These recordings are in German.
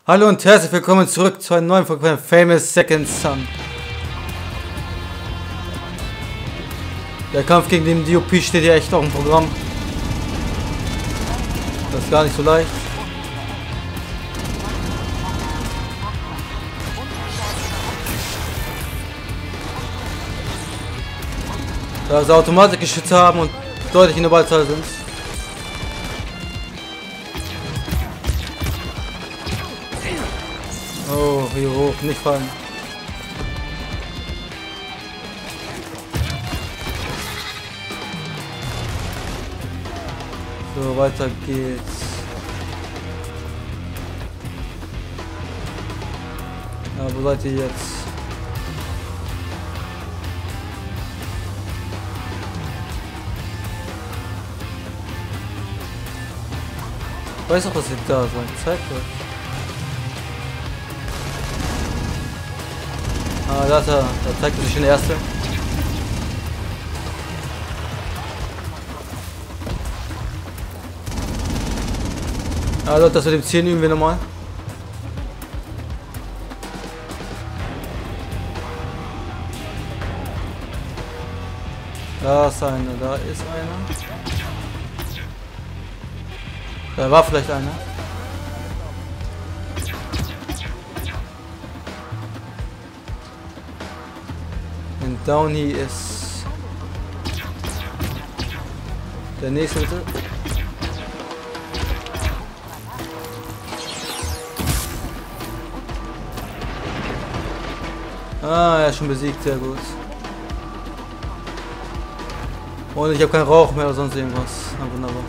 Hallo und herzlich willkommen zurück zu einer neuen Folge von Famous Second Son. Der Kampf gegen den DOP steht ja echt auf dem Programm. Das ist gar nicht so leicht. Da sie Automatikgeschütze haben und deutlich in der Ballzahl sind. Oh, hier hoch, nicht fallen. So, weiter geht's. Ja, wo seid ihr jetzt? Ich weiß auch, dass ihr da seid. Zeigt euch. Ah, da zeigt sich schon der erste. Also das mit dem 10 üben wir nochmal. Da ist einer, da ist einer. Da war vielleicht einer. Und down hier ist der nächste bitte. Ah, er ist schon besiegt, sehr gut. Und ich habe keinen Rauch mehr oder sonst irgendwas. Ah, wunderbar.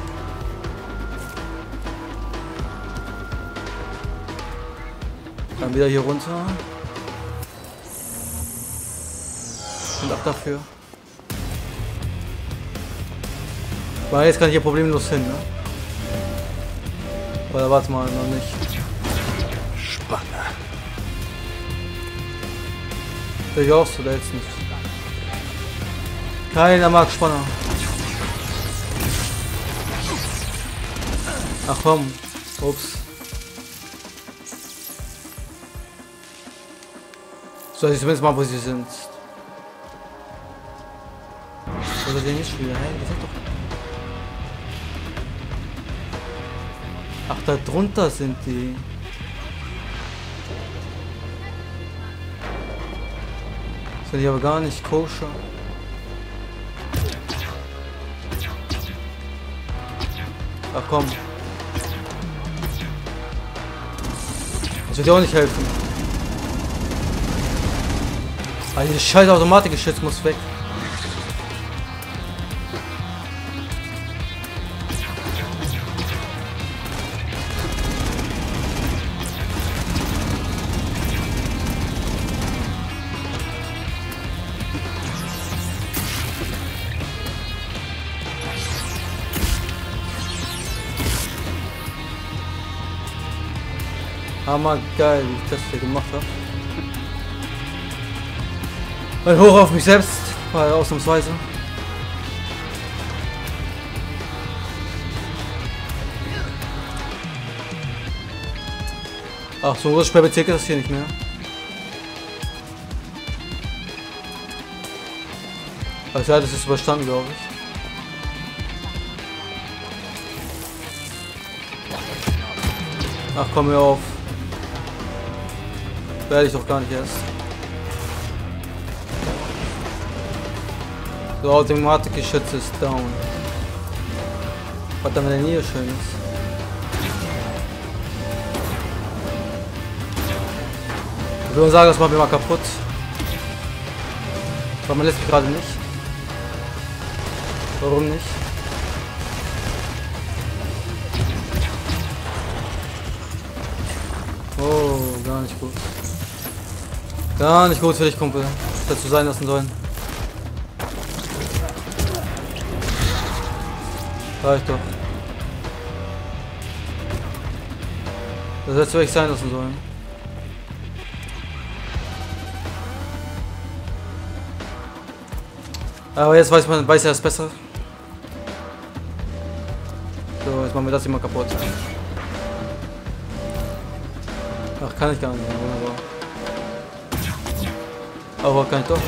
Dann wieder hier runter. Und ab dafür. Weil jetzt kann ich hier problemlos hin, ne? Oder warte mal, noch nicht. Spannend. Ich auch so, der jetzt nicht. Keiner mag Spanner. Ach komm. Ups. Soll ich zumindest mal, wo sie sind. Oder den nicht wieder? Hey, ihr seid doch. Ach, da drunter sind die. Sind die aber gar nicht koscher. Ach komm. Das wird dir auch nicht helfen. Also dieses scheiß Automatikgeschütz muss weg. Hammer geil, wie ich das hier gemacht habe. Mal hoch auf mich selbst, mal ausnahmsweise. Ach, so groß Bibliothek ist das hier nicht mehr. Also ja, das ist überstanden, glaube ich. Ach, komm mir auf. Werde ich doch gar nicht erst. So, Automatikgeschütz ist down. Was da in der Nähe schön ist. Ich würde sagen, das macht mir mal kaputt. Aber man lässt mich gerade nicht. Warum nicht? Oh, gar nicht gut. Gar nicht gut für dich, Kumpel. Das hättest du sein lassen sollen. Reicht doch. Das hättest du echt sein lassen sollen. Aber jetzt weiß er es besser. So, jetzt machen wir das hier mal kaputt. Ach, kann ich gar nicht. Ja, wunderbar. Aber kann ich doch.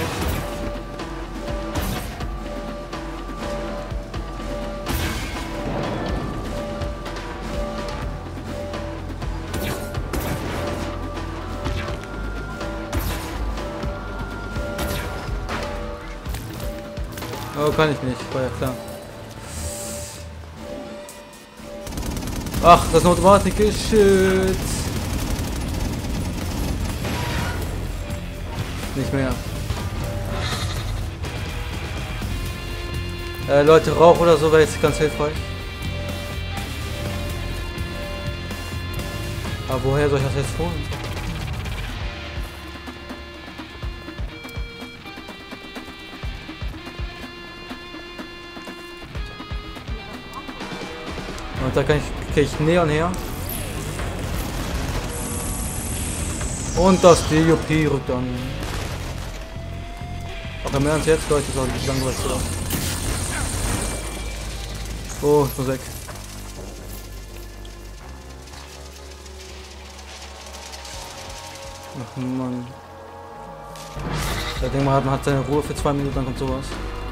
Oh, kann ich nicht. War ja klar. Ach, das Automatik-Geschütz. Nicht mehr. Leute, Rauch oder so wäre jetzt ganz hilfreich. Aber woher soll ich das jetzt holen? Und da krieg ich Neon her. Und das DOP rückt an. Aber im Ernst jetzt, Leute, das ist nicht langweilig oder? Oh, ich muss weg. Ach Mann. Ich denke mal, man hat seine Ruhe für 2 Minuten, dann kommt sowas.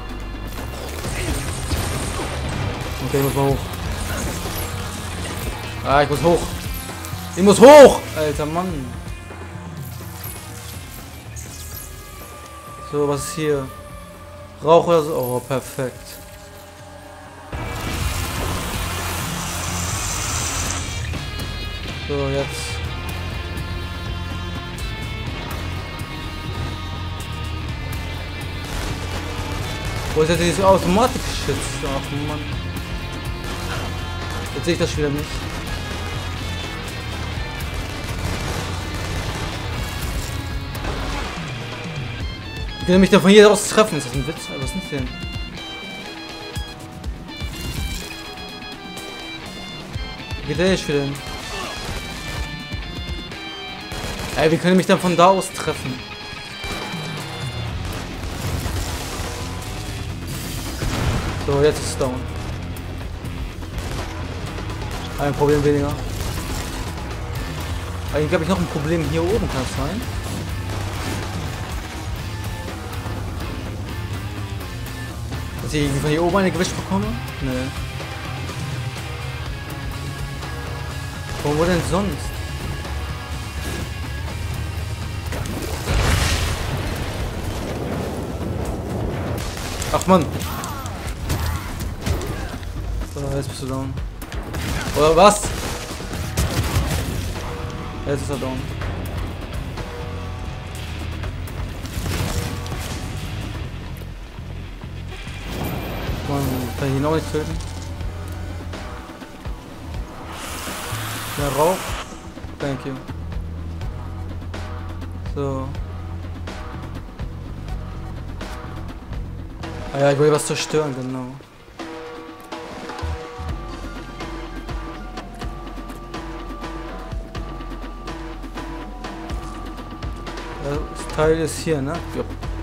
Okay, ich muss mal hoch. Ah, ich muss hoch. Ich muss hoch! Alter Mann. So, was ist hier? Rauch oder so? Oh, perfekt. So, jetzt. Wo ist jetzt dieses Automatik-Geschütz? Ach Mann. Jetzt sehe ich das wieder nicht. Ich kann mich da von hier aus treffen. Ist das ein Witz? Was ist das denn? Wie geht der jetzt wieder hin? Ey, wir können mich dann von da aus treffen. So, jetzt ist es down. Ein Problem weniger. Eigentlich habe ich noch ein Problem hier oben, kann es sein? Dass ich von hier oben eine gewischt bekomme? Nee. Wo denn sonst? Ach Mann. So, jetzt bist du down. Oder was? Jetzt ist er down. Mann, kann ich ihn auch nicht töten? Ja, Rauch. Thank you. So. Ah ja, ich will was zerstören, genau. Das Teil ist hier, ne? Ja.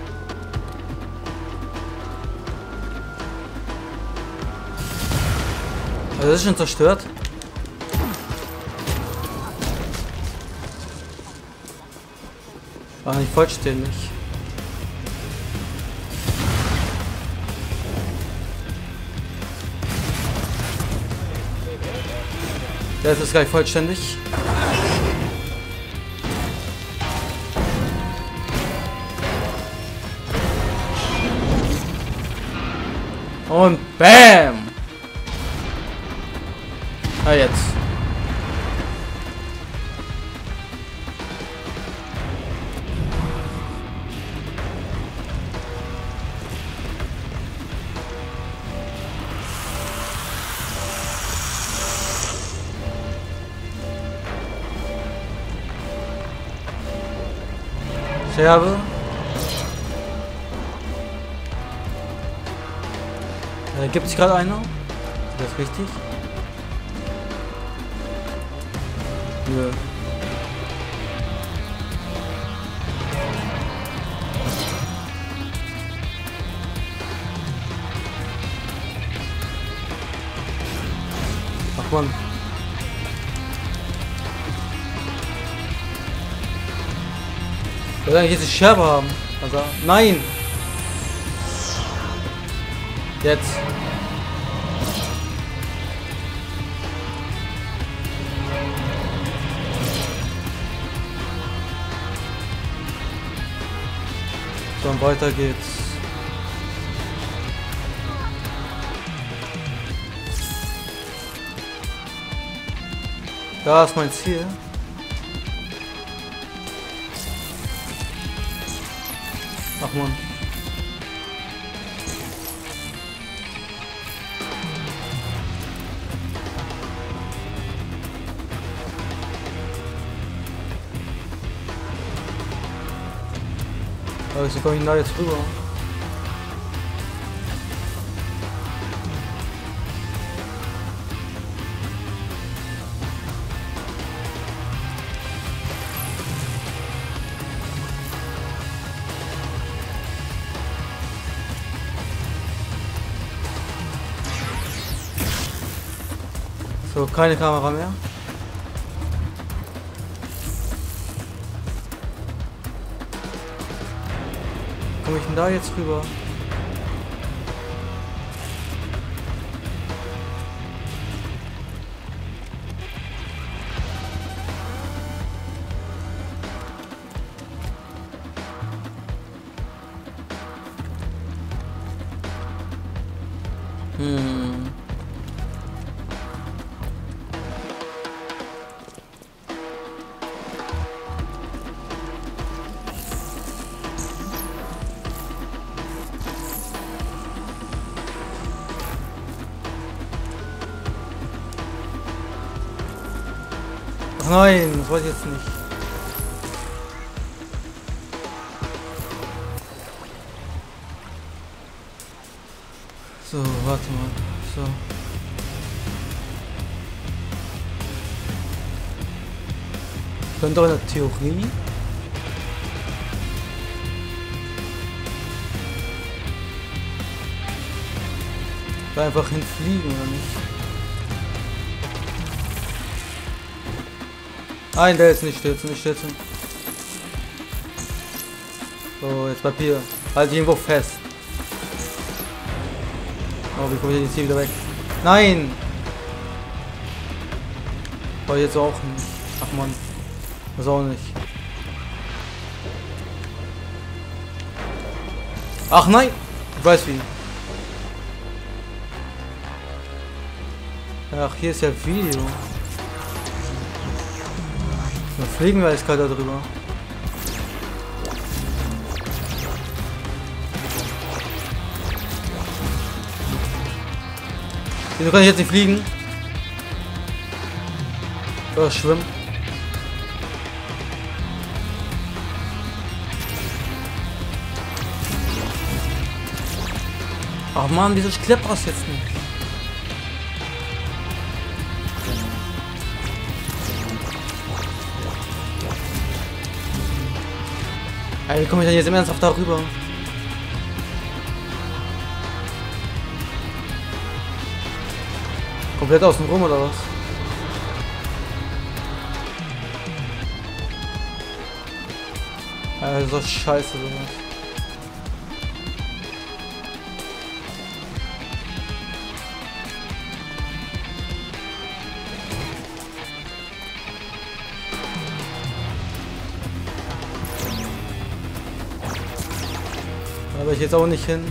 Also das ist schon zerstört. War nicht vollständig. Der ist gleich vollständig. Und BAM! Ah, jetzt. Scherbe. Gibt es gerade einer? Ist das richtig? Nö. Ach Mann. Ich will eigentlich jetzt die Scherbe haben. Also, nein! Jetzt. So, und weiter geht's. Da ist mein Ziel. Ach man. Aber wieso komme ich denn da jetzt rüber? So, keine Kamera mehr. Komme ich denn da jetzt rüber? Ach nein, das wollte ich jetzt nicht. So, warte mal. So. Könnte doch in der Theorie. Da einfach hinfliegen, oder nicht? Nein, der ist nicht stürzen, nicht stürzen. So, jetzt bleib hier. Halt dich irgendwo fest. Oh, wie komme ich jetzt hier wieder weg? Nein! Oh, jetzt auch nicht. Ach man. Das auch nicht. Ach nein! Ich weiß wie. Ach, hier ist ja Video. Dann fliegen wir eiskalt da drüber. Wieso kann ich jetzt nicht fliegen? Oder schwimmen? Ach man, wieso klappt das jetzt nicht? Ey, wie komme ich denn jetzt im Ernsthaft darüber? Komplett außen rum oder was? Ja, das ist doch scheiße sowas. Da will ich jetzt auch nicht hin.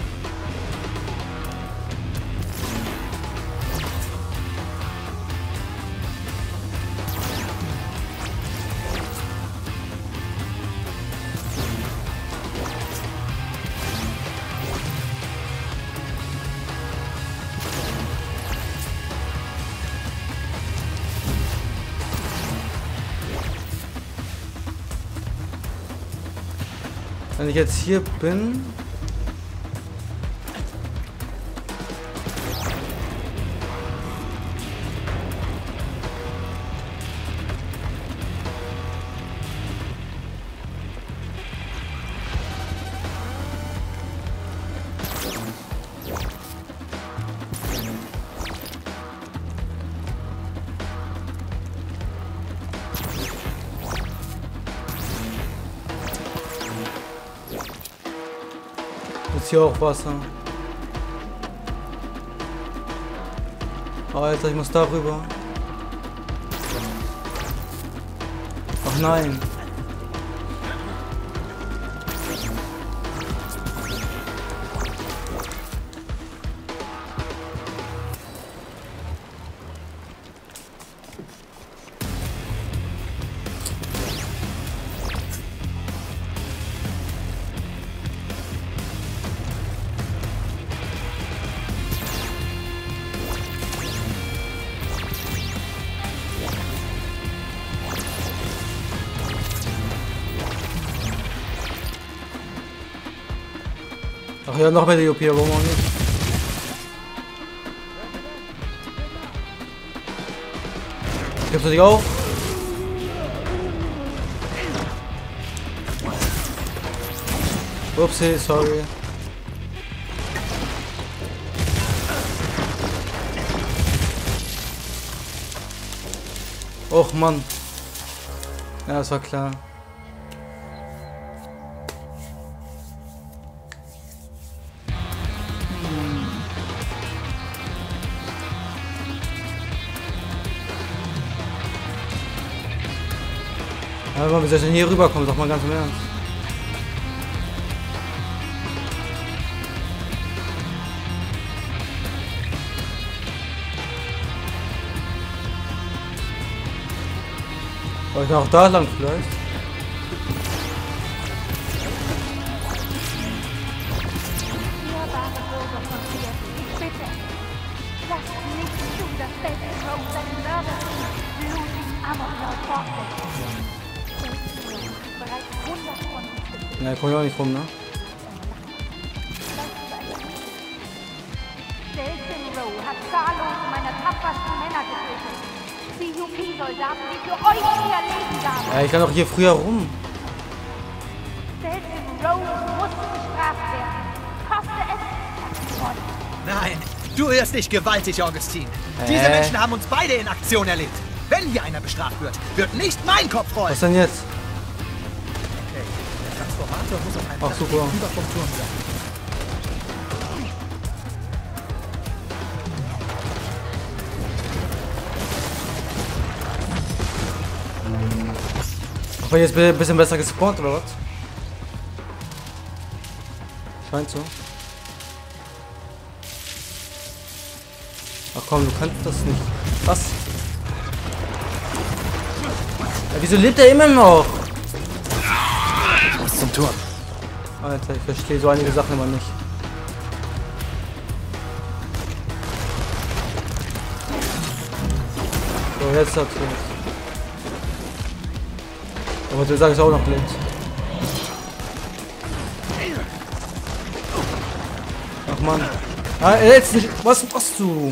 Wenn ich jetzt hier bin. gibt's hier auch Wasser. Oh, Alter, ich muss darüber. Ach nein. Ach ja, noch mehr die OP, warum auch nicht? Gibst du dich auf? Upsi, sorry. Och Mann. Ja, das war klar. Aber wie soll ich denn hier rüberkommen? Sag mal ganz im Ernst. Aber ich kann auch da lang vielleicht. Ja, komm ich auch nicht rum, ne? Row hat zahllose meiner tapfersten Männer getötet. CUP-Soldaten, die für euch ihr Leben gaben. Ja, ich kann doch hier früher rum. Row muss bestraft werden. Koste es. Nein, du irrst dich gewaltig, Augustin. Diese Menschen haben uns beide in Aktion erlebt. Wenn hier einer bestraft wird, wird nicht mein Kopf rollen. Was denn jetzt? Okay, der Transformator muss auf einem Ach, super. über vom Turm sein. Aber jetzt ein bisschen besser gespawnt, oder was? Scheint so. Ach komm, du kannst das nicht. Was? Ja, wieso lebt er immer noch? Ich muss zum Turm. Alter, ich verstehe so einige Sachen immer nicht. So, jetzt hat's los. Aber du sagst auch noch blind. Ach man. Ah, jetzt nicht. Was machst du?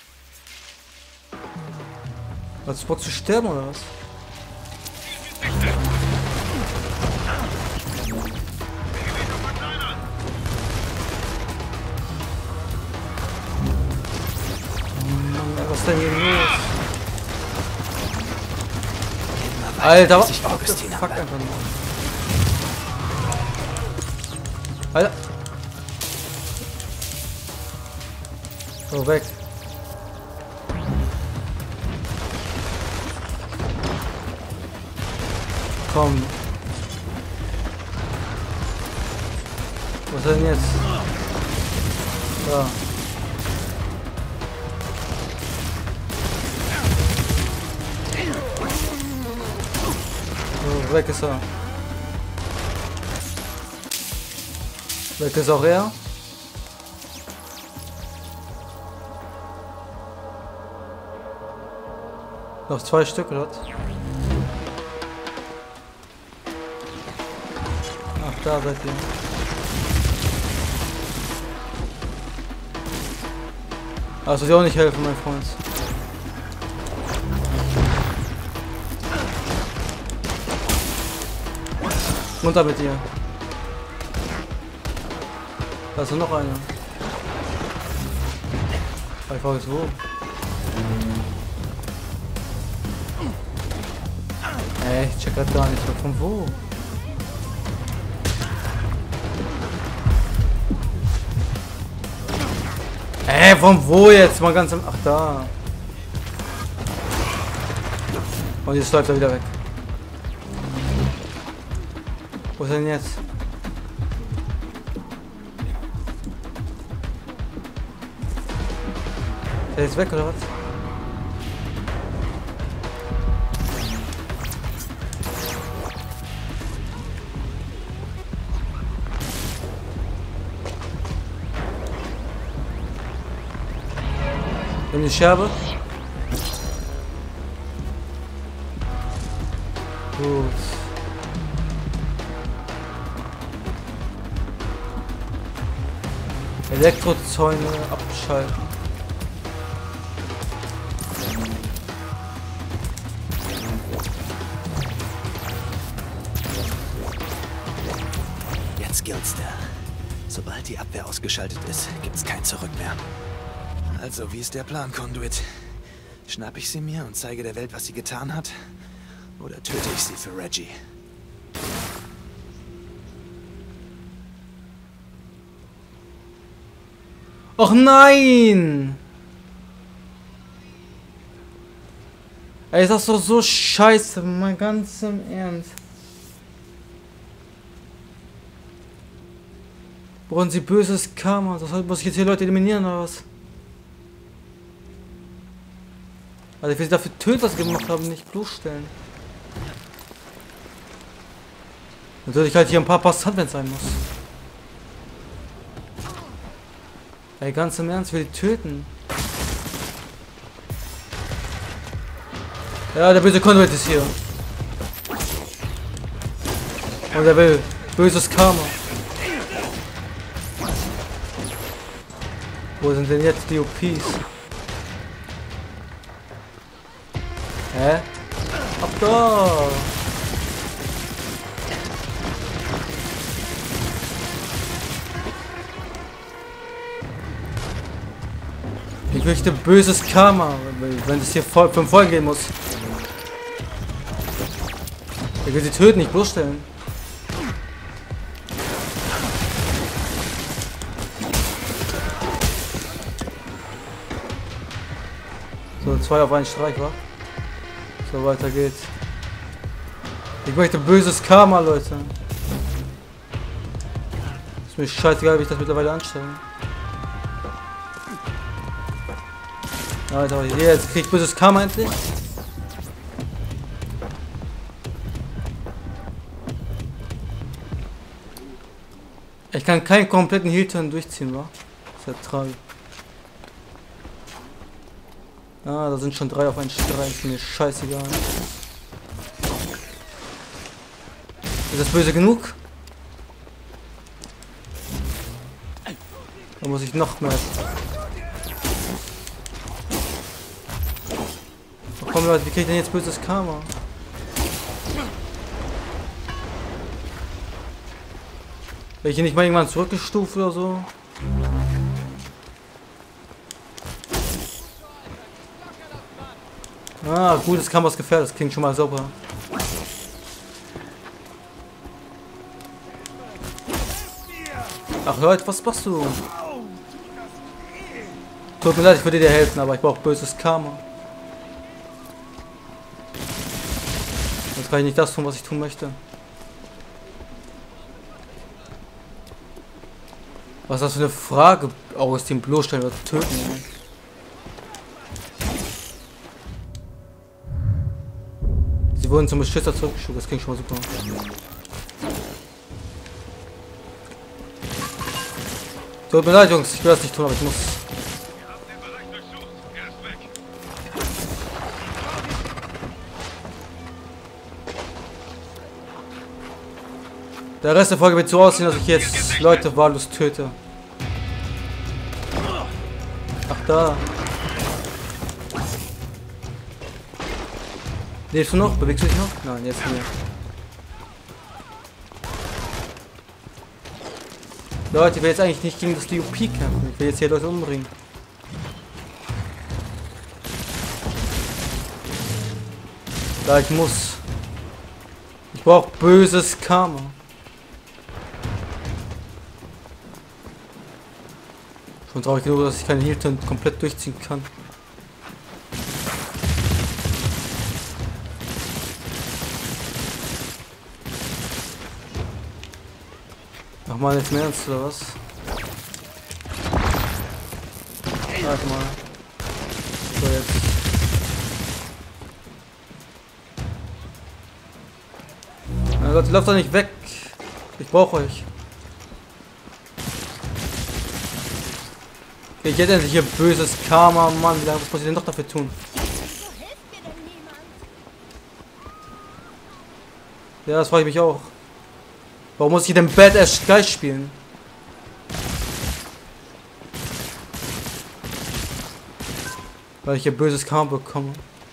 Was, Bock zu sterben oder was? Mann, was ist denn hier los? Alter, was? Augustin Fuck einfach nur. Alter. So, weg. Komm. Was denn jetzt? Da. So, weg ist er. Weg ist auch er. Noch 2 Stück, oder? Ach, da seid ihr. Also dir auch nicht helfen, mein Freund. Runter mit dir. Da ist noch einer. Ich frage jetzt wo. Ey, ich check grad gar nicht. Von wo? Von wo jetzt? Mal ganz am... Ach, da. Und jetzt läuft er wieder weg. Wo ist er denn jetzt? Ist er jetzt weg oder was? Nimm die Scherbe. Gut. Elektrozäune abschalten. Jetzt gilt's da. Sobald die Abwehr ausgeschaltet ist, gibt's kein Zurück mehr. Also, wie ist der Plan, Conduit? Schnapp ich sie mir und zeige der Welt, was sie getan hat? Oder töte ich sie für Reggie? Och nein! Ey, ist das doch so scheiße, mal ganz im Ernst. Brauchen sie böses Karma? Das heißt, muss ich jetzt hier Leute eliminieren oder was? Also ich will sie dafür töten, was sie gemacht haben, nicht bloßstellen. Natürlich halt hier ein paar Passant, wenn es sein muss. Ey, ganz im Ernst, will die töten. Ja, der böse Conduit ist hier. Und er will böses Karma. Wo sind denn jetzt die OPs? Hä? Ab da! Ich möchte böses Karma, wenn es hier vom Volk gehen muss. Ich will sie töten, nicht bloßstellen. So, 2 auf einen Streich, wa? So, weiter geht's. Ich möchte böses Karma, Leute. Ist mir scheißegal, wie ich das mittlerweile anstelle. Alter, jetzt krieg ich böses Karma endlich. Ich kann keinen kompletten Heal-Turn durchziehen, wa? Das ist ja traurig. Ah, da sind schon 3 auf einen Streich, ist mir scheißegal. Ist das böse genug? Da muss ich noch mehr. Oh, komm Leute, wie krieg ich denn jetzt böses Karma? Bin ich hier nicht mal irgendwann zurückgestuft oder so? Ah, gutes Karma ist gefährdet, das klingt schon mal super. Ach Leute, was machst du? Tut mir leid, ich würde dir helfen, aber ich brauche böses Karma. Jetzt kann ich nicht das tun, was ich tun möchte. Was ist das für eine Frage? Augustin bloßstellen oder töten? Ey. Sie wurden zum Beschützer zurückgeschoben, das klingt schon mal super. Tut mir leid, Jungs, ich will das nicht tun, aber ich muss. Der Rest der Folge wird so aussehen, dass ich jetzt Leute wahllos töte. Ach da. Lebst du noch? Bewegst du dich noch? Nein, jetzt nicht. Leute, ich will jetzt eigentlich nicht gegen das DOP kämpfen. Ich will jetzt hier Leute umbringen. Da ich muss. Ich brauche böses Karma. Schon traurig genug, dass ich keine Heal-Turn komplett durchziehen kann. Mach mal jetzt mehr ernst oder was? Warte mal. So jetzt. Na Leute, lauft doch nicht weg. Ich brauche euch. Ich hätte endlich hier böses Karma, Mann. Wie lange muss ich denn noch dafür tun? Ja, das frage ich mich auch. Warum muss ich denn Badass gleich spielen? Weil ich hier böses Karma bekomme.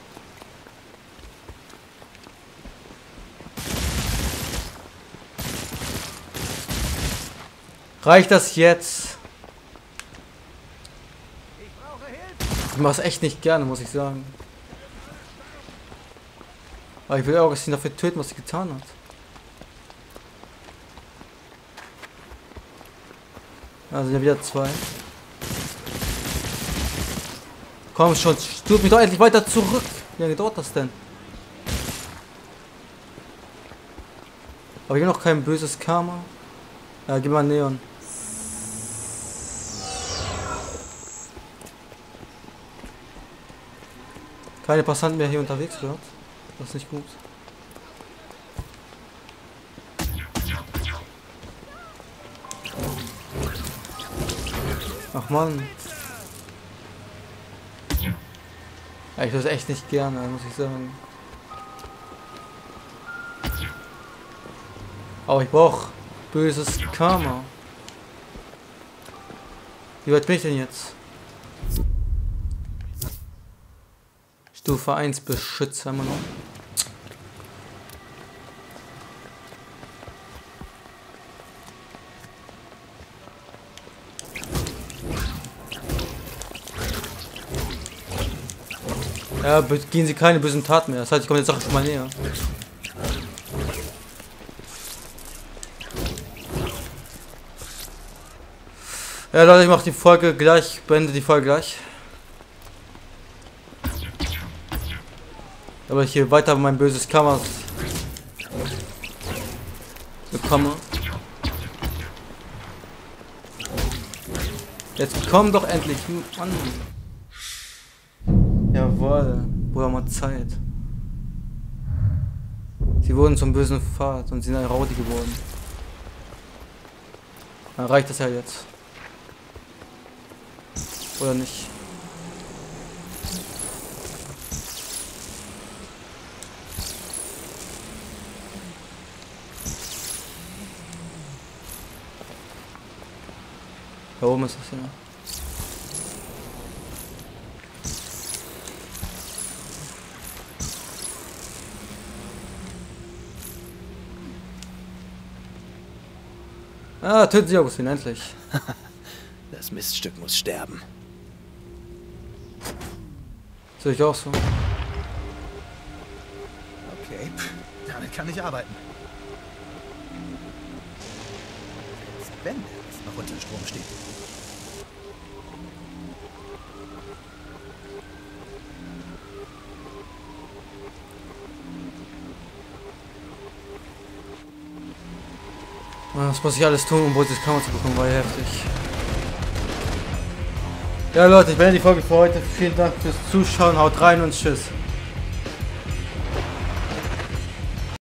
Reicht das jetzt? Ich mache es echt nicht gerne, muss ich sagen. Aber ich will Augustin dafür töten, was sie getan hat. Da sind ja wieder 2. Komm schon, stürzt mich doch endlich weiter zurück. Wie lange dauert das denn? Aber ich habe noch kein böses Karma. Ja, gib mal Neon. Keine Passanten mehr hier unterwegs, oder? Das ist nicht gut. Ach Mann. Ja, ich will es echt nicht gerne, muss ich sagen. Aber ich brauche böses Karma. Wie weit bin ich denn jetzt? Stufe 1 Beschützer immer noch. Ja, begehen Sie keine bösen Taten mehr. Das heißt, ich komme jetzt auch schon mal näher. Ja, Leute, ich mache die Folge gleich, beende die Folge gleich. Aber ich hier weiter mein böses Karma bekomme. Jetzt komm doch endlich, Mann. Jawohl, wurde mal Zeit. Sie wurden zum bösen Pfad und sind ein Rowdy geworden. Dann reicht das ja jetzt. Oder nicht? Da oben ist das ja. Ah, töten Sie Augustin, endlich. Das Miststück muss sterben. Sehe ich auch so. Okay, damit kann ich arbeiten. Wenn es noch unter Strom steht. Was muss ich alles tun, um böses Karma zu bekommen, war ja heftig. Ja Leute, ich beende die Folge für heute. Vielen Dank fürs Zuschauen, haut rein und tschüss.